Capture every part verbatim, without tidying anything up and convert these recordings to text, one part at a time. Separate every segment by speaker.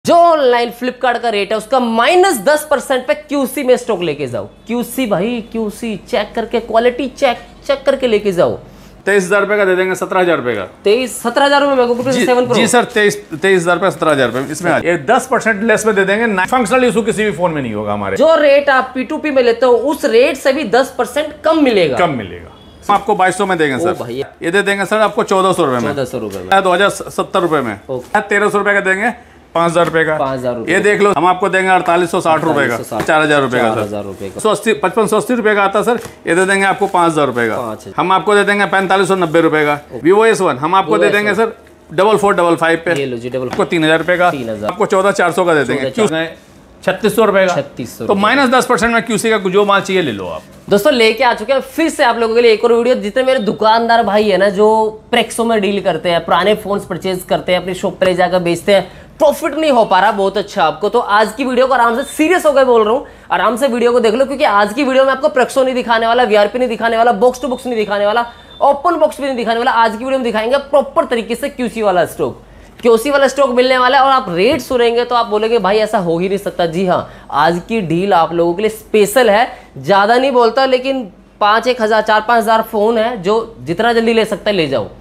Speaker 1: जो ऑनलाइन फ्लिपकार्ट का रेट है उसका माइनस दस परसेंट पे क्यूसी में स्टॉक लेके जाओ। क्यूसी भाई क्यूसी चेक करके, क्वालिटी चेक चेक करके लेके जाओ।
Speaker 2: तेईस हजार रुपए का दे देंगे, सत्रह हजार रुपए का।
Speaker 1: तेईस सत्रह हजार रुपए में सेवन प्रो।
Speaker 2: जी सर, तेईस तेईस हजार रुपए सत्रह हजार रुपए इसमें ये दस परसेंट लेस में दे देंगे। फंक्शनल इशू किसी भी फोन में नहीं होगा हमारे।
Speaker 1: जो रेट आप पी टू पी में लेते हो उस रेट से भी दस परसेंट कम मिलेगा।
Speaker 2: कम मिलेगा। आपको बाईस सौ में देंगे सर। ये दे देंगे सर आपको चौदह सौ रुपए में।
Speaker 1: चौदह सौ रुपए में
Speaker 2: दो हजार सत्तर रुपए में। तेरह सौ रुपए का देंगे, पाँच हजार रुपए का।
Speaker 1: पाँच हजार
Speaker 2: ये देख लो, हम आपको देंगे अड़तालीस सौ साठ रुपए का, चार हजार रुपए का।
Speaker 1: हजार रुपए का
Speaker 2: सौ अस्सी पचपन सौ अस्सी रुपए का आता सर। ये दे देंगे आपको पाँच हजार रुपए का। हम आपको दे देंगे पैंतालीस सौ नब्बे रुपए का। वीवो एस वन हम आपको दे देंगे sir double four double five पे।
Speaker 1: ये लो जी, डबल
Speaker 2: आपको तीन हजार रुपए का। आपको चौदह चार सौ का दे देंगे, छत्तीस सौ रुपए का।
Speaker 1: छत्तीस सौ
Speaker 2: तो माइनस दस परसेंट में क्यूसी का जो माल चाहिए ले लो आप।
Speaker 1: दोस्तों लेके आ चुके हैं फिर से आप लोगों के लिए एक और वीडियो। जितने मेरे दुकानदार भाई है ना जो प्रेक्सो में डील करते हैं, पुराने फोन्स परचेज करते हैं, अपनी शॉप पे ले जाकर बेचते हैं, प्रॉफिट नहीं हो पा रहा बहुत अच्छा आपको, तो आज की वीडियो को आराम से सीरियस होकर बोल रहा हूँ, आराम से वीडियो को देख लो, क्योंकि आज की वीडियो में आपको प्रेक्सो नहीं दिखाने वाला, वीआरपी नहीं दिखाने वाला, बॉक्स टू बॉक्स नहीं दिखाने वाला, ओपन बॉक्स भी नहीं दिखाने वाला। आज की वीडियो में दिखाएंगे प्रॉपर तरीके से क्यूसी वाला स्टॉक। क्यूसी वाला स्टॉक मिलने वाला है और आप रेट सुनेंगे तो आप बोलेंगे भाई ऐसा हो ही नहीं सकता। जी हाँ, आज की डील आप लोगों के लिए स्पेशल है। ज्यादा नहीं बोलता, लेकिन पांच एक हजार चार पांच हजार फोन है जो जितना जल्दी ले सकता है ले जाओ।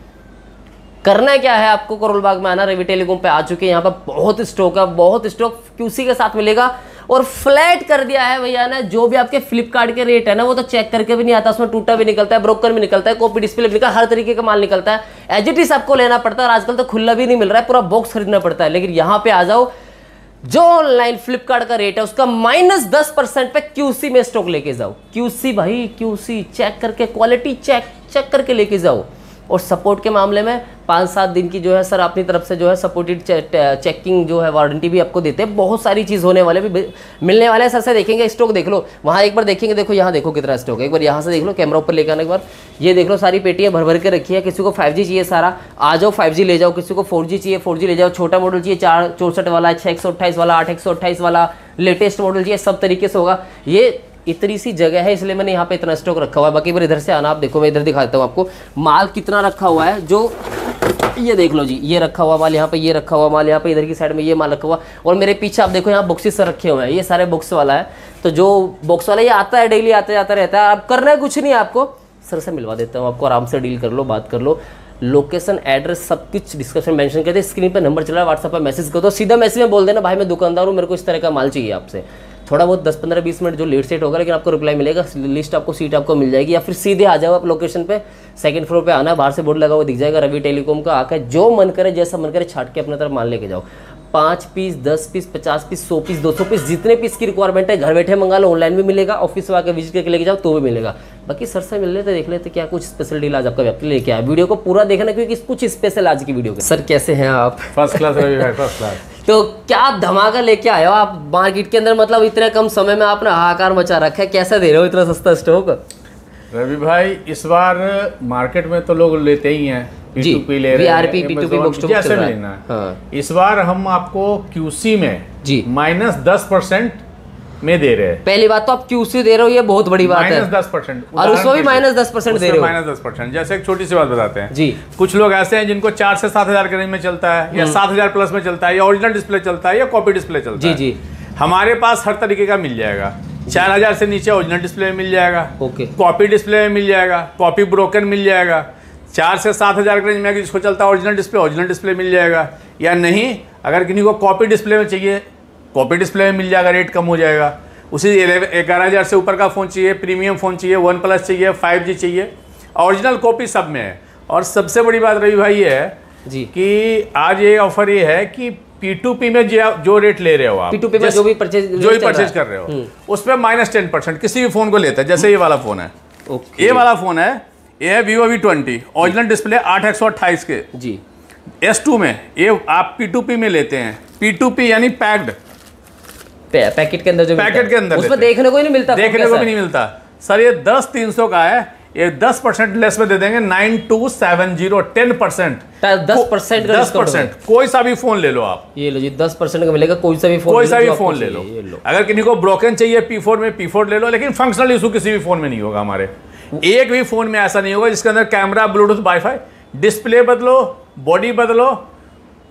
Speaker 1: करना क्या है आपको, करोल बाग में आना, रवि टेलीकॉम पे आ चुके हैं। यहाँ पर बहुत स्टॉक है, बहुत स्टॉक क्यूसी के साथ मिलेगा और फ्लैट कर दिया है भैया ने। जो भी आपके फ्लिपकार्ट के रेट है ना वो तो चेक करके भी नहीं आता, उसमें टूटा भी निकलता है, ब्रोकन भी निकलता है, कॉपी डिस्प्ले भी निकलता है, हर तरीके का माल निकलता है। एज इट इज आपको लेना पड़ता है और आजकल तो खुला भी नहीं मिल रहा है, पूरा बॉक्स खरीदना पड़ता है। लेकिन यहाँ पे आ जाओ, जो ऑनलाइन फ्लिपकार्ट का रेट है उसका माइनस दस परसेंट पे क्यूसी में स्टॉक लेके जाओ। क्यूसी भाई क्यूसी चेक करके, क्वालिटी चेक चेक करके लेके जाओ। और सपोर्ट के मामले में पाँच सात दिन की जो है सर अपनी तरफ से जो है सपोर्टेड चेकिंग जो है वारंटी भी आपको देते हैं। बहुत सारी चीज़ होने वाले भी मिलने वाले हैं। सर से देखेंगे स्टॉक देख लो, वहाँ एक बार देखेंगे, देखो यहाँ देखो कितना स्टॉक है, एक बार यहाँ से देख लो, कैमरा ऊपर लेकर आने के बाद ये देख लो, सारी पेटियाँ भर भर के रखी है। किसी को फाइव जी चाहिए सारा आ जाओ, फाइव जी ले जाओ। किसी को फोर जी चाहिए फोर जी ले जाओ। छोटा मॉडल चाहिए चार चौंसठ वाला, छः एक सौ अट्ठाईस वाला, आठ एक सौ अट्ठाईस वाला, लेटेस्ट मॉडल चाहिए, सब तरीके से होगा। ये इतनी सी जगह है इसलिए मैंने यहाँ पे इतना स्टॉक रखा हुआ है। बाकी बार इधर से आना, आप देखो मैं इधर दिखा देता हूँ आपको माल कितना रखा हुआ है। जो ये देख लो जी, ये रखा हुआ माल यहाँ पे, ये रखा हुआ माल यहाँ पे, इधर की साइड में ये माल रखा हुआ, और मेरे पीछे आप देखो यहाँ बॉक्सेस से रखे हुए हैं, ये सारे बॉक्स वाला है। तो जो बॉक्स वाला ये आता है डेली आता जाता रहता है। अब करना है कुछ नहीं, आपको सर से मिलवा देता हूँ, आपको आराम से डील कर लो, बात कर लो। लोकेशन एड्रेस सब कुछ डिस्क्रिप्शन मेंशन करते हैं, स्क्रीन पर नंबर चल रहा है, व्हाट्सएप पर मैसेज कर दो। सीधा मैसेज में बोल देना भाई मैं दुकानदार हूँ, मेरे को इस तरह का माल चाहिए आपसे। थोड़ा बहुत दस पंद्रह बीस मिनट जो लेट सेट होगा, लेकिन आपको रिप्लाई मिलेगा, लिस्ट आपको सीट आपको मिल जाएगी। या फिर सीधे आ जाओ आप लोकेशन पे, सेकंड फ्लोर पे आना, बाहर से बोर्ड लगा हुआ दिख जाएगा रवि टेलीकॉम का। आकर जो मन करे जैसा मन करे छाट के अपने तरफ माल लेके जाओ। पाँच पीस, दस पीस, पचास पीस, सौ पीस, दो सौ पीस, जितने पीस की रिक्वायरमेंट है घर बैठे मंगा लो, ऑनलाइन भी मिलेगा, ऑफिस में आकर विजिट करके लेके जाओ तो भी मिलेगा। बाकी सर से मिल लेते देख लेते क्या कुछ स्पेशल डील आज आपका व्यापार लेके आया। वीडियो को पूरा देखना क्योंकि कुछ स्पेशल आज की वीडियो के। सर कैसे हैं आप?
Speaker 2: First class first class.
Speaker 1: तो क्या धमाका लेके आए हो आप मार्केट के अंदर, मतलब इतने कम समय में आपने हाहाकार मचा रखा है, कैसा दे रहे हो इतना सस्ता स्टॉक?
Speaker 2: रवि भाई इस बार मार्केट में तो लोग लेते ही हैं, पी टू पी ले रहे हैं, पी टू पी जैसे भी लेना है। हाँ। इस बार हम आपको क्यूसी में जी माइनस दस परसेंट में दे रहे हैं।
Speaker 1: पहली बात तो आप क्यूसी दे रहे हो, ये बहुत बड़ी बात है।
Speaker 2: माइनस दस परसेंट
Speaker 1: और उसको भी माइनस दस परसेंट दे रहे हो।
Speaker 2: माइनस दस परसेंट। जैसे एक छोटी सी बात बताते हैं
Speaker 1: जी,
Speaker 2: कुछ लोग ऐसे हैं जिनको चार से सात हजार के रेंज में चलता है, या सात हजार प्लस में चलता है, या ओरिजिनल डिस्प्ले चलता है, या कॉपी डिस्प्ले चलता है। जी जी, हमारे पास हर तरीके का मिल जाएगा। चार हजार से नीचे ओरिजिनल डिस्प्ले में मिल जाएगा, ओके, कॉपी डिस्प्ले में मिल जाएगा, कॉपी ब्रोकन मिल जाएगा। चार से सात हजार के रेंज में जिसको चलता है ओरिजिनल डिस्प्ले, ओरिजिनल डिस्प्ले मिल जाएगा। या नहीं, अगर किसी को कॉपी डिस्प्ले में चाहिए, कॉपी डिस्प्ले में मिल जाएगा, रेट कम हो जाएगा। उसी ग्यारह हजार से ऊपर का फ़ोन चाहिए, प्रीमियम फ़ोन चाहिए, वन प्लस चाहिए, फाइव जी चाहिए, ओरिजिनल कॉपी सब में है। और सबसे बड़ी बात रही भाई ये है जी कि आज ये ऑफर ये है कि पी टू पी में जो जो रेट ले रहे हो आप, पी टू पी में जो भी परचेज जो भी परचेज कर रहे हो उस पर माइनस टेन परसेंट किसी भी फोन को लेता है। जैसे ये वाला फोन है, ये वाला फोन है, ये है Vivo V twenty, original display आठ एक सौ अट्ठाईस के जी, एस टू में। ये आप पी टू पी में लेते हैं, पी टू पी यानी पैक्ड,
Speaker 1: पैकेट के अंदर जो
Speaker 2: पैकेट के अंदर
Speaker 1: उसमें देखने को ही नहीं मिलता,
Speaker 2: देखने को भी नहीं मिलता सर। ये दस तीन सौ का है, ये दस परसेंट लेस में दे देंगे, nine two seven zero, ten percent,
Speaker 1: दस परसेंट
Speaker 2: दस परसेंट। कोई सा भी फोन ले लो आप,
Speaker 1: ये लो जी, दस परसेंट का मिलेगा। कोई सा भी फोन,
Speaker 2: कोई सा भी फोन ले लो। अगर किसी को ब्रोकन चाहिए पी फोर में, पी फोर ले लो, लेकिन फंक्शनल इशू किसी भी फोन में नहीं होगा हमारे। एक भी फोन में ऐसा नहीं होगा जिसके अंदर कैमरा, ब्लूटूथ, वाईफाई, डिस्प्ले बदलो, बॉडी बदलो,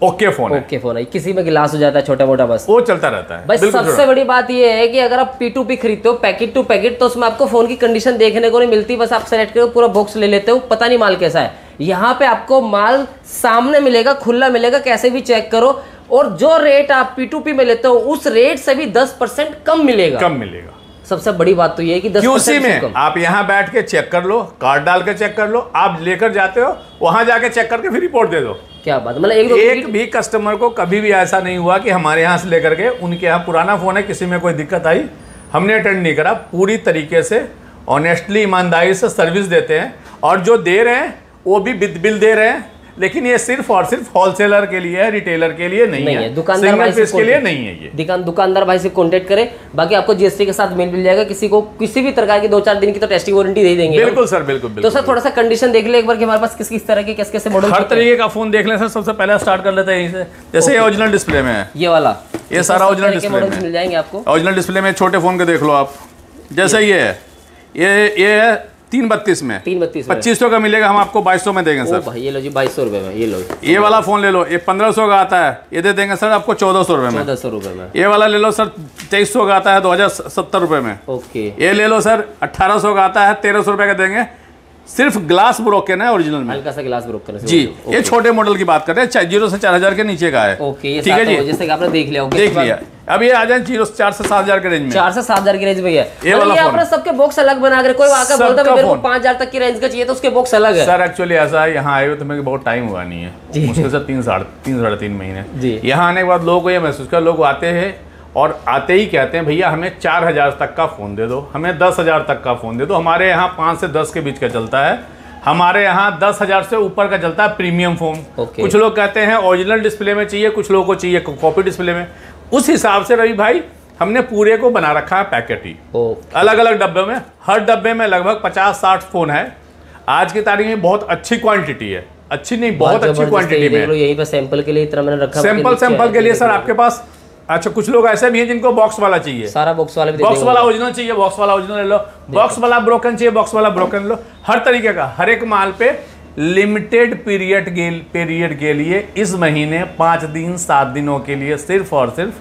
Speaker 2: ओके फोन है,
Speaker 1: ओके फोन है, किसी में गिलास हो जाता है छोटा मोटा बस
Speaker 2: वो चलता रहता है।
Speaker 1: बस सबसे बड़ी बात ये है कि अगर आप पी टू पी खरीदते हो पैकेट टू पैकेट तो उसमें आपको फोन की कंडीशन देखने को नहीं मिलती, बस आप सेलेक्ट करो पूरा बॉक्स ले लेते हो, पता नहीं माल कैसा है। यहाँ पे आपको माल सामने मिलेगा, खुला मिलेगा, कैसे भी चेक करो, और जो रेट आप पी टू पी में लेते हो उस रेट से भी दस परसेंट कम मिलेगा,
Speaker 2: कम मिलेगा।
Speaker 1: सबसे बड़ी बात तो ये है कि दस परसेंट
Speaker 2: में कम। आप यहाँ बैठ के चेक कर लो, कार्ड डाल के चेक कर लो, आप लेकर जाते हो वहां जाके चेक करके फिर रिपोर्ट दे दो।
Speaker 1: क्या बात, मतलब एक,
Speaker 2: एक भी कस्टमर को कभी भी ऐसा नहीं हुआ कि हमारे यहाँ से लेकर के उनके यहाँ पुराना फोन है, किसी में कोई दिक्कत आई, हमने अटेंड नहीं करा। पूरी तरीके से ऑनेस्टली ईमानदारी से सर्विस देते हैं, और जो दे रहे हैं वो भी विद बिल दे रहे हैं। लेकिन ये सिर्फ और सिर्फ होलसेलर के लिए है, रिटेलर के लिए नहीं, नहीं है,
Speaker 1: दुकानदार भाई से
Speaker 2: के लिए नहीं है। ये
Speaker 1: दुकान दुकानदार भाई से कांटेक्ट करें, बाकी आपको जीएसटी के साथ मेल मिल जाएगा। किसी को किसी भी प्रकार की दो चार दिन की तो टेस्टिंग वारंटी दे देंगे।
Speaker 2: बिल्कुल सर, बिल्कुल, बिल्कुल।
Speaker 1: तो सर थोड़ा सा कंडीशन देख ले एक बार कि हमारे पास किस किस तरह के कैसे कैसे मॉडल,
Speaker 2: हर तरीके का फोन देख लें सर। सबसे पहले स्टार्ट कर लेते हैं यहीं से, जैसे ये ओरिजिनल डिस्प्ले में है,
Speaker 1: ये वाला,
Speaker 2: ये सारा ओरिजिनल डिस्प्ले में
Speaker 1: मिल जाएंगे आपको।
Speaker 2: ओरिजिनल डिस्प्ले में छोटे फोन के देख लो आप, जैसे ये है, ये ये है तीन बत्तीस में,
Speaker 1: तीन बत्तीस
Speaker 2: पच्चीस सौ का मिलेगा, हम आपको बाईस सौ में देंगे सर।
Speaker 1: भाई ये लो जी बाईस सौ रुपए में, ये लो।
Speaker 2: ये वाला फोन ले लो, ये पंद्रह सौ का आता है, ये दे देंगे सर आपको चौदह सौ रुपए में।
Speaker 1: चौदह सौ रुपए में।
Speaker 2: ये वाला ले लो सर, तेईस सौ का आता है, दो हजार सत्तर रुपए में।
Speaker 1: ओके।
Speaker 2: ये ले लो सर, अट्ठारह सौ का आता है, तेरह सौ रुपए का देंगे। सिर्फ ग्लास ब्रोकन है ओरिजिनल में,
Speaker 1: हल्का सा ग्लास ब्रोकन है
Speaker 2: जी। ये छोटे मॉडल की बात कर रहे हैं, जीरो से चार हजार के नीचे का है।
Speaker 1: ओके,
Speaker 2: ठीक है जी,
Speaker 1: जैसे कि आपने देख लिया,
Speaker 2: देख लिया। अब ये आ जाए जीरो से चार से सात हजार के रेंज में,
Speaker 1: चार से सात हजार की रेंज में है
Speaker 2: ये वाला फोन।
Speaker 1: आपने सबके बॉक्स अलग बना कर, कोई आकर बोलता है मेरे को पांच हजार तक की रेंज का चाहिए तो उसके बॉक्स अलग है।
Speaker 2: सर एक्चुअली ऐसा है, यहाँ आए हुए तो मेरे बहुत टाइम हुआ नहीं है, मुश्किल से तीन साढ़े तीन साढ़े तीन महीने। यहाँ आने के बाद लोगों को ये महसूस कर, लोग आते हैं और आते ही कहते हैं भैया हमें चार हजार तक का फोन दे दो, हमें दस हजार तक का फोन दे दो। हमारे यहाँ पाँच से दस के बीच का चलता है, हमारे यहाँ दस हजार से ऊपर का चलता है प्रीमियम फोन। okay. कुछ लोग कहते हैं ओरिजिनल डिस्प्ले में चाहिए, कुछ लोगों को चाहिए कॉपी डिस्प्ले में। उस हिसाब से रवि भाई हमने पूरे को बना रखा है पैकेट ही, okay. अलग अलग डब्बे में, हर डब्बे में लगभग पचास साठ फोन है। आज की तारीख में बहुत अच्छी क्वांटिटी है, अच्छी नहीं बहुत अच्छी क्वांटिटी में।
Speaker 1: यहीं पे सैंपल के लिए इतना मैंने रखा,
Speaker 2: सैंपल सैंपल के लिए सर आपके पास। अच्छा, कुछ लोग ऐसे भी हैं जिनको बॉक्स वाला चाहिए,
Speaker 1: सारा बॉक्स वाला भी,
Speaker 2: बॉक्स वाला ओरिजिनल चाहिए, बॉक्स वाला ओरिजिनल ले लो, बॉक्स वाला ब्रोकन चाहिए, बॉक्स वाला ब्रोकन लो। हर तरीके का, हर एक माल पे लिमिटेड पीरियड के पीरियड के लिए इस महीने पाँच दिन सात दिनों के लिए सिर्फ और सिर्फ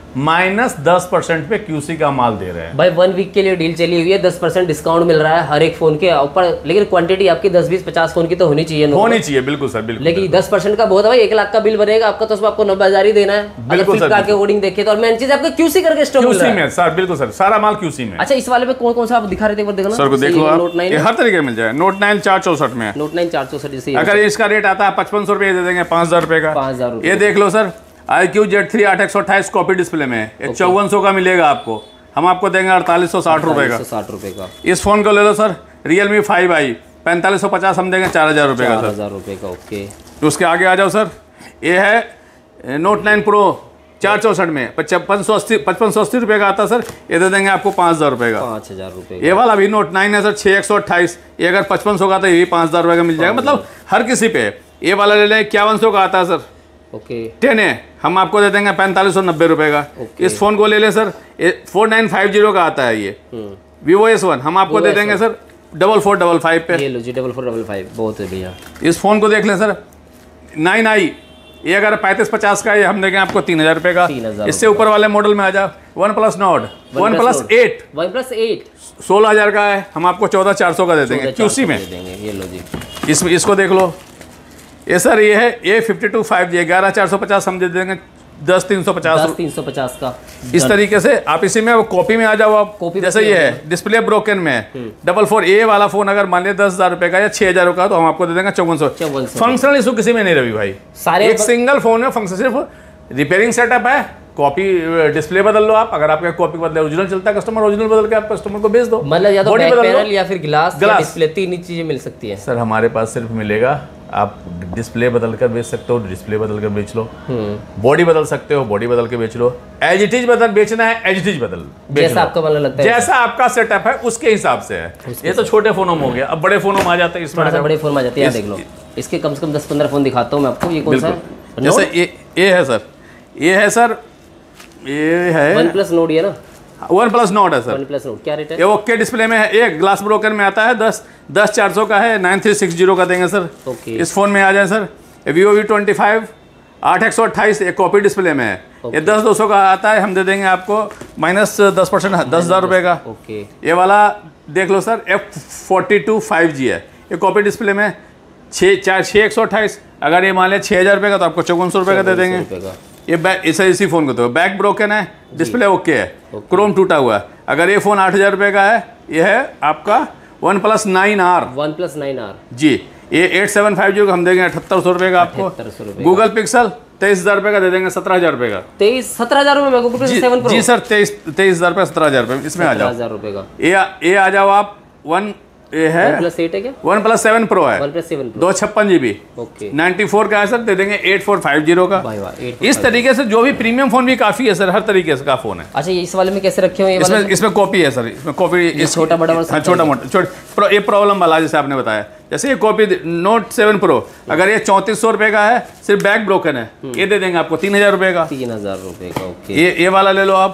Speaker 2: माइनस दस परसेंट पे क्यूसी का माल दे रहे हैं
Speaker 1: भाई। वन वीक के लिए डील चली हुई है, दस परसेंट डिस्काउंट मिल रहा है हर एक फोन के ऊपर, लेकिन क्वांटिटी आपकी दस बीस पचास फोन की तो होनी चाहिए,
Speaker 2: होनी चाहिए। बिल्कुल सर, बिल्कुल।
Speaker 1: लेकिन दस परसेंट का बहुत है भाई, एक लाख का बिल बनेगा आपका तो उसमें आपको नब्बे हजार ही देना है।
Speaker 2: बिल्कुल सर,
Speaker 1: के कोडिंग देखे तो, और मेन चीज आपका क्यूसी करके स्टॉक मिल रहा है
Speaker 2: सर। बिल्कुल सर, सारा माल क्यूसी में।
Speaker 1: अच्छा, इस वाले में कौन कौन सा आप दिखा रहे थे, देखो
Speaker 2: सर को देखो आप, नोट नाइन हर तरीके मिल जाए। नोट नाइन चार चौसठ में,
Speaker 1: नोट नाइन चार चौसठ जैसे
Speaker 2: अगर इसका रेट आता है पचपन सौ रुपये दे देंगे, पाँच हजार रुपये का।
Speaker 1: पाँच हजार
Speaker 2: ये देख लो sir, iQOO Z three आठ एक सौ अट्ठाईस कॉपी डिस्प्ले में, एक चौवन सौ का मिलेगा आपको, हम आपको देंगे अड़तालीस सौ साठ रुपए का।
Speaker 1: साठ रुपए का।
Speaker 2: इस फोन को ले लो sir, Realme five I पैंतालीस सौ पचास, हम देंगे चार हजार रुपए का।
Speaker 1: चार हजार रुपए का, ओके।
Speaker 2: उसके आगे आ जाओ सर, ये है नोट नाइन प्रो चार चौसठ में, पचपन सौ अस्सी पचपन सौ अस्सी रुपये का आता सर, ये दे देंगे आपको पाँच हज़ार रुपये का।
Speaker 1: पाँच हज़ार रुपये
Speaker 2: ये वाला भी नोट नाइन है सर, छः एक सौ अट्ठाईस, ये अगर पचपन सौ का आता है ये भी पाँच हज़ार रुपये का मिल जाएगा, मतलब हर किसी पे। ये वाला ले लें, इक्यावन सौ का आता है सर,
Speaker 1: ओके।
Speaker 2: टेन है, हम आपको दे देंगे पैंतालीस सौ नब्बे रुपये का। इस फोन को ले लें sir, four nine five zero का आता है ये, वीवो एस वन, हम आपको दे देंगे sir double four double five पे।
Speaker 1: ये लो जी, डबल फोर डबल फाइव, बहुत है भैया।
Speaker 2: इस फोन को देख लें सर, नाइन आई, ये अगर पैंतीस पचास का, ये हम देंगे आपको तीन हजार रुपये का। इससे ऊपर वाले मॉडल में आ जाओ, one plus Nord, one plus eight,
Speaker 1: one plus eight
Speaker 2: सोलह हजार का है, हम आपको चौदह चार सौ का दे देंगे क्यूसी में।
Speaker 1: ये लो जी,
Speaker 2: इस इसको देख लो, ये सर ये है A fifty two five G, ग्यारह चार सौ पचास हम दे देंगे दस तीन सौ पचास,
Speaker 1: तीन सौ पचास का।
Speaker 2: इस तरीके से आप इसी में कॉपी में आ जाओ आप, कॉपी जैसे ये है, डिस्प्ले ब्रोकन में डबल फोर, ए वाला फोन अगर मान लिया दस हजार रुपए का या छह हजार का, तो हम आपको दे देंगे चौवन सौ। फंक्शनल इशू किसी में नहीं रवि भाई, सारे एक सिंगल फोन में फंक्शन, सिर्फ रिपेयरिंग सेटअप है, कॉपी डिस्प्ले बदल लो आप, अगर आपका कॉपी बदले ओरिजिनल चलता है, कस्टमर ओरिजिनल बदल के आप कस्टमर को भेज दो,
Speaker 1: मतलब या तो बैक पैनल या फिर ग्लास या डिस्प्ले, तीन ही चीजें मिल सकती है
Speaker 2: सर हमारे पास। सिर्फ मिलेगा, आप डिस्प्ले बदल कर बेच सकते हो, डिस्प्ले बदल कर बेच लो, बॉडी बदल सकते हो, बॉडी बदल के बेच लो, एज इट इज बदल बेचना है, एज इट इज बदल
Speaker 1: जैसा आपको मतलब लगता है,
Speaker 2: जैसा आपका सेटअप है उसके हिसाब से है। ये तो छोटे फोनों में हो गया, अब बड़े फोनों में आ जाते हैं, इसमें
Speaker 1: बड़े फोन में आ जाते हैं। देख लो, इसके कम से कम दस पंद्रह फोन दिखाता हूँ मैं आपको। ये कौन सा है?
Speaker 2: जैसे ये ये है सर, ये है सर, ये है
Speaker 1: वन प्लस नोट, है ना,
Speaker 2: वन प्लस नोट है सर।
Speaker 1: वन प्लस नोट क्या रेट है?
Speaker 2: ये ओके डिस्प्ले में है, एक ग्लास ब्रोकन में आता है, दस दस चार सौ का है, नाइन थ्री सिक्स जीरो का देंगे सर।
Speaker 1: ओके।
Speaker 2: इस फोन में आ जाए sir, Vivo V twenty five आठ एक सौ अट्ठाईस एक कॉपी डिस्प्ले में है। ये दस दो सौ का आता है, हम दे देंगे आपको माइनस दस परसेंट दस हज़ार रुपये का।
Speaker 1: ओके।
Speaker 2: ये वाला देख लो sir, F forty two five G है, ये कॉपी डिस्प्ले में छः चार छः एक सौ अट्ठाईस। अगर ये मान लिया छः हज़ार रुपये का तो आपको चौवन सौ रुपये का दे देंगे। ये बैक इसे इसी फ़ोन को तो बैक ब्रोकन है, डिस्प्ले ओके है, क्रोम टूटा हुआ है। अगर ये फ़ोन आठ हज़ार रुपये का है, ये है आपका one plus nine R
Speaker 1: one plus nine R
Speaker 2: जी। ये एट सेवन फाइव जी को हम देंगे अठहत्तर सौ रुपये का आपको। गूगल पिक्सल तेईस हज़ार रुपये का दे देंगे, सत्रह हज़ार रुपये का।
Speaker 1: तेईस सत्रह हज़ार रुपये में गूगल पिक्सल सेवन प्रो
Speaker 2: जी सर, तेईस तेईस हज़ार रुपये सत्रह हज़ार रुपये इसमें आ जाओ।
Speaker 1: हज़ार रुपये का
Speaker 2: ये ये आ जाओ आप वन ये है
Speaker 1: वन प्लस एट है क्या?
Speaker 2: वन प्लस सेवन प्रो है,
Speaker 1: वन प्लस सेवन प्रो
Speaker 2: दो छप्पन G B
Speaker 1: okay.
Speaker 2: Ninety four का है सर, दे देंगे एट फोर फाइव जीरो का।
Speaker 1: भाई वाह,
Speaker 2: इस तरीके से जो भी प्रीमियम फोन भी काफी है सर, हर तरीके से का फोन है।
Speaker 1: अच्छा, ये इस वाले में कैसे रखे हुए?
Speaker 2: इसमें इसमें कॉपी है सर, इसमें कॉपी
Speaker 1: छोटा बड़ा
Speaker 2: हाँ, छोटा मोटा छोटा ये प्रॉब्लम वाला जैसे आपने बताया। जैसे ये कॉपी नोट सेवन प्रो अगर ये चौंतीस सौ रुपये का है, सिर्फ बैक ब्रोकन है, ये दे देंगे आपको तीन हज़ार रुपये का।
Speaker 1: तीन हज़ार रुपये का ओके।
Speaker 2: ये ये वाला ले लो आप।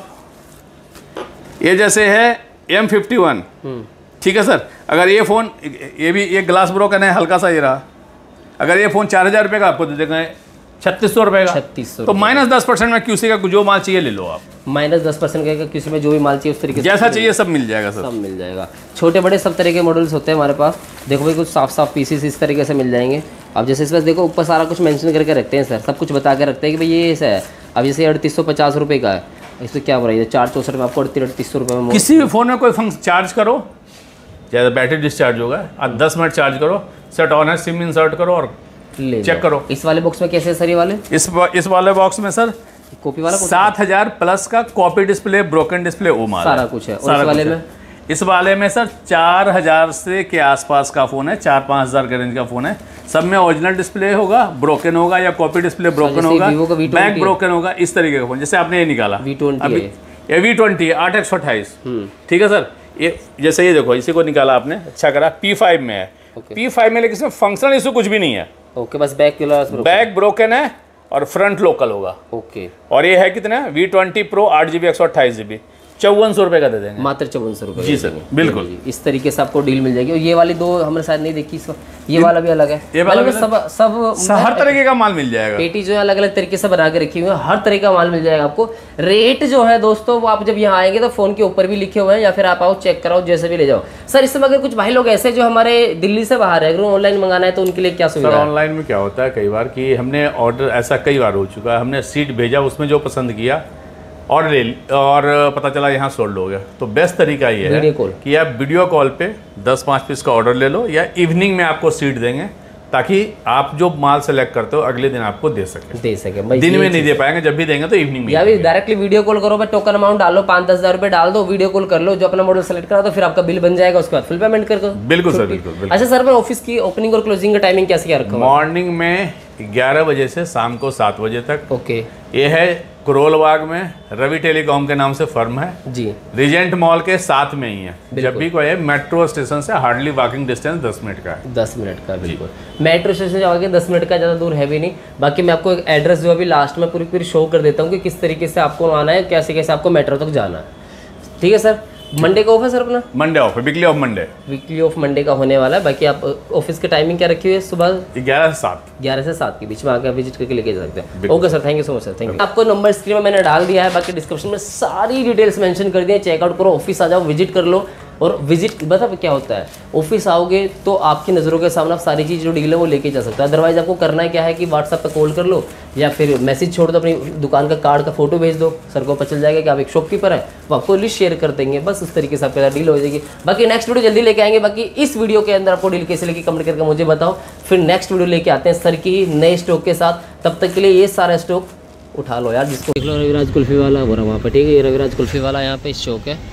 Speaker 2: ये जैसे है एम फिफ्टी वन, ठीक है सर। अगर ये फ़ोन ये भी ये ग्लास ब्रोकन है, हल्का सा ये रहा। अगर ये फ़ोन चार हज़ार रुपये का आपको दे देंगे छत्तीस सौ रुपये का।
Speaker 1: छत्तीस सौ
Speaker 2: तो माइनस दस परसेंट में क्यूसी का जो माल चाहिए ले लो आप।
Speaker 1: माइनस दस परसेंट का किसी में जो भी माल चाहिए उस तरीके से
Speaker 2: जैसा चाहिए सब मिल जाएगा सर,
Speaker 1: सब मिल जाएगा। छोटे बड़े सब तरह के मॉडल्स होते हैं हमारे पास। देखो भाई कुछ साफ साफ पीसीस इस तरीके से मिल जाएंगे। अब जैसे इस पास देखो ऊपर सारा कुछ मेंशन करके रखते हैं सर, सब कुछ बता के रखते हैं कि भाई ये ऐसा है। अब जैसे अड़तीस सौ पचास रुपये का है, इसमें क्या हो रहा है चार चौसठ में आपको अड़तीस अड़तीस सौ रुपये में।
Speaker 2: किसी भी फ़ोन में कोई फंक्शन चार्ज करो, ज़्यादा बैटरी डिस्चार्ज होगा, आप दस मिनट चार्ज करो, सेट ऑन है, सिम इंसर्ट करो और
Speaker 1: ले
Speaker 2: चेक करो।
Speaker 1: इस वाले बॉक्स में कैसे है सर ये वाले?
Speaker 2: इस इस वाले बॉक्स में सर
Speaker 1: कॉपी वाला
Speaker 2: सात हजार प्लस का कॉपी डिस्प्ले, ब्रोकन डिस्प्ले, ओ माल
Speaker 1: सारा कुछ है। और इस वाले में
Speaker 2: इस वाले में सर चार हजार से के आसपास का फ़ोन है, चार पाँच हज़ार के रेंज का फ़ोन है। सब में ओरिजिनल डिस्प्ले होगा, ब्रोकन होगा या कॉपी डिस्प्ले ब्रोकन होगा, बैक ब्रोकन होगा, इस तरीके का फ़ोन। जैसे आपने ये निकाला
Speaker 1: वी ट्वेंटी
Speaker 2: ये वी ट्वेंटी आठ एक सौ अट्ठाईस, ठीक है सर। ये जैसे ये देखो, इसी को निकाला आपने, अच्छा करा। पी फाइव में है, पी फाइव में, लेकिन इसमें फंक्शनल इशू कुछ भी नहीं है।
Speaker 1: ओके, बस बैक
Speaker 2: बैक ब्रोकन है और फ्रंट लोकल होगा।
Speaker 1: ओके।
Speaker 2: और ये है कितना? वी ट्वेंटी प्रो आठ जी बी एक सौ अट्ठाईस जी बी चौवन सौ रुपये का दे देंगे,
Speaker 1: मात्र चौवन सौ रुपये।
Speaker 2: जी सर, बिल्कुल
Speaker 1: इस तरीके से आपको डील मिल जाएगी। और ये वाली दो हमने शायद नहीं देखी, ये वाला भी अलग है।
Speaker 2: ये वाला भी
Speaker 1: सब सब
Speaker 2: हर तरीके का माल मिल जाएगा।
Speaker 1: पेटी जो है अलग अलग तरीके से बना के रखी हुई है, हर तरह का माल मिल जाएगा आपको। रेट जो है दोस्तों वो आप जब यहाँ आएंगे तो फोन के ऊपर भी लिखे हुए हैं, या फिर आप आओ चेक कराओ, जैसे भी ले जाओ। सर इस समय अगर कुछ भाई लोग ऐसे जो हमारे दिल्ली से बाहर है, अगर ऑनलाइन मंगाना है तो उनके लिए क्या सुविधा है?
Speaker 2: ऑनलाइन में क्या होता है कई बार कि हमने ऑर्डर, ऐसा कई बार हो चुका है, हमने सीट भेजा, उसमें जो पसंद किया और ले और पता चला यहाँ सोल्ड हो गया। तो बेस्ट तरीका ये है कि आप वीडियो कॉल पे दस पाँच पीस का ऑर्डर ले लो, या इवनिंग में आपको सीट देंगे, ताकि आप जो माल सेलेक्ट करते हो अगले दिन आपको दे सके
Speaker 1: दे सके
Speaker 2: दिन में नहीं दे पाएंगे, जब भी देंगे तो इवनिंग में।
Speaker 1: या भी डायरेक्टली वीडियो कॉल करो, बस टोकन अमाउंट डालो, पाँच दस हज़ार रुपये डाल दो, वीडियो कॉल कर लो, जो अपना मॉडल सेलेक्ट करा तो फिर आपका बिल बन जाएगा, उसके बाद फुल पेमेंट कर दो।
Speaker 2: बिल्कुल सर, बिल्कुल।
Speaker 1: अच्छा सर, मैं ऑफिस की ओपनिंग और क्लोजिंग का टाइमिंग कैसे क्या रखा?
Speaker 2: मॉर्निंग में ग्यारह बजे से शाम को सात बजे तक।
Speaker 1: ओके।
Speaker 2: ये है करोल बाग में, रवि टेलीकॉम के नाम से फर्म है
Speaker 1: जी,
Speaker 2: रीजेंट मॉल के साथ में ही है। जब भी कोई है, मेट्रो स्टेशन से हार्डली वॉकिंग डिस्टेंस दस मिनट का है।
Speaker 1: दस मिनट का, बिल्कुल। मेट्रो स्टेशन जाओगे दस मिनट का, ज़्यादा दूर है भी नहीं। बाकी मैं आपको एक एड्रेस जो अभी लास्ट में पूरी पूरी शो कर देता हूँ कि किस तरीके से आपको आना है, कैसे कैसे आपको मेट्रो तक जाना है। ठीक है सर। मंडे का ऑफ है सर अपना?
Speaker 2: मंडे ऑफ है, weekly off Monday.
Speaker 1: Weekly off Monday का होने वाला है। बाकी आप ऑफिस की टाइमिंग क्या रखी हुई है? सुबह
Speaker 2: ग्यारह से सात
Speaker 1: ग्यारह से सात के बीच में आकर विजिट करके लेके जा सकते हैं। Okay sir, thank you so much sir, thank you. आपको नंबर स्क्रीन में मैंने डाल दिया है, बाकी डिस्क्रिप्शन में सारी डिटेल्स मेंशन कर दिए। चेकआउट करो, ऑफिस आ जाओ, विजिट कर लो। और विजिट बता क्या होता है, ऑफिस आओगे तो आपकी नज़रों के सामने आप सारी चीज़ जो डील है वो लेके जा सकते हैं। अदरवाइज आपको करना है क्या है कि व्हाट्सएप पे कॉल कर लो, या फिर मैसेज छोड़ दो, अपनी दुकान का कार्ड का फोटो भेज दो, सर को पता चल जाएगा कि आप एक शॉपकीपर है, वो आपको लिस्ट शेयर कर देंगे। बस उस तरीके से आपके साथ डील हो जाएगी। बाकी नेक्स्ट वीडियो जल्दी लेके आएंगे। बाकी इस वीडियो के अंदर आपको डील कैसे लेके कमेंट करके मुझे बताओ, फिर नेक्स्ट वीडियो लेके आते हैं सर की नए स्टॉक के साथ। तब तक के लिए ये सारा स्टॉक उठा लो यार, जिसको देख लो। रविराज कुल्फी वाला बोरा वहाँ पे, ठीक है, ये रविराज कुल्फी वाला यहाँ पे स्टॉक है।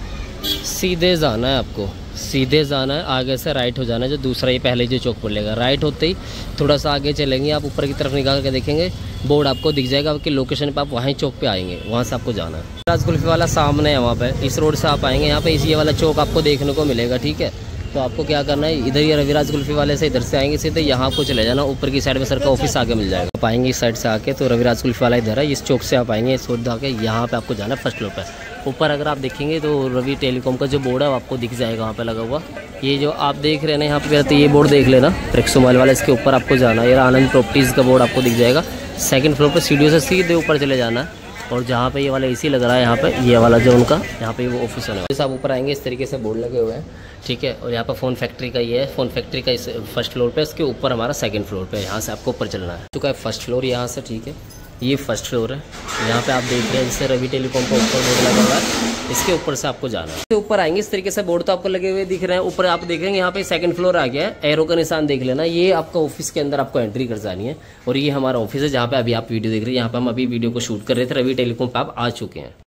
Speaker 1: सीधे जाना है आपको, सीधे जाना है, आगे से राइट हो जाना है, जो दूसरा ये पहले जो चौक पड़ेगा। राइट होते ही थोड़ा सा आगे चलेंगे, आप ऊपर की तरफ निकाल के देखेंगे, बोर्ड आपको दिख जाएगा आपकी लोकेशन पे, आप वहीं चौक पे आएंगे, वहाँ से आपको जाना है। रविराज कुल्फी वाला सामने है, वहाँ पे इस रोड से आप आएंगे, यहाँ पे इसी वाला चौक आपको देखने को मिलेगा। ठीक है, तो आपको क्या करना है, इधर ही रविराज कुल्फी वाले से इधर से आएंगे सीधे, यहाँ आपको चले जाना, ऊपर की साइड में सर का ऑफिस आगे मिल जाएगा। आप आएंगे इस साइड से आके तो रविराज कुल्फी वाला इधर है, इस चौक से आप आएंगे, इस रोड आके यहाँ पे आपको जाना है फर्स्ट फ्लोर पे। ऊपर अगर आप देखेंगे तो रवि टेलीकॉम का जो बोर्ड है वो आपको दिख जाएगा वहाँ पे लगा हुआ। ये जो आप देख रहे हैं ना यहाँ पे, तो ये बोर्ड देख लेना, प्रेक्सो मॉल वाला, इसके ऊपर आपको जाना है। ये आनंद प्रॉपर्टीज़ का बोर्ड आपको दिख जाएगा, सेकंड फ्लोर पे सीढ़ियों से सीधे ऊपर चले जाना है और जहाँ पे ये वाला एसी लग रहा है यहाँ पे, ये वाला जो उनका यहाँ पे वो ऑफिस है। जैसे आप ऊपर आएंगे इस तरीके से बोर्ड लगे हुए हैं, ठीक है। और यहाँ पर फ़ोन फैक्ट्री का ये है, फ़ोन फैक्ट्री का इस फर्स्ट फ्लोर पे, इसके ऊपर हमारा सेकंड फ्लोर पे, यहाँ से आपको ऊपर चलना है। चुका है फर्स्ट फ्लोर यहाँ से, ठीक है। ये फर्स्ट फ्लोर है, यहाँ पे आप देख रहे हैं जैसे रवि टेलीकॉम का ऊपर बोर्ड लगा हुआ है, इसके ऊपर से आपको जाना है। ऊपर आएंगे इस तरीके से बोर्ड तो आपको लगे हुए दिख रहे हैं। ऊपर आप देखेंगे यहाँ पे सेकंड फ्लोर आ गया है, एरो का निशान देख लेना। ये आपका ऑफिस के अंदर आपको एंट्री कर जानी है और ये हमारा ऑफिस है जहाँ पे अभी आप वीडियो देख रहे हैं। यहाँ पे हम अभी वीडियो को शूट कर रहे थे, रवि टेलीकॉम पे आप आ चुके हैं।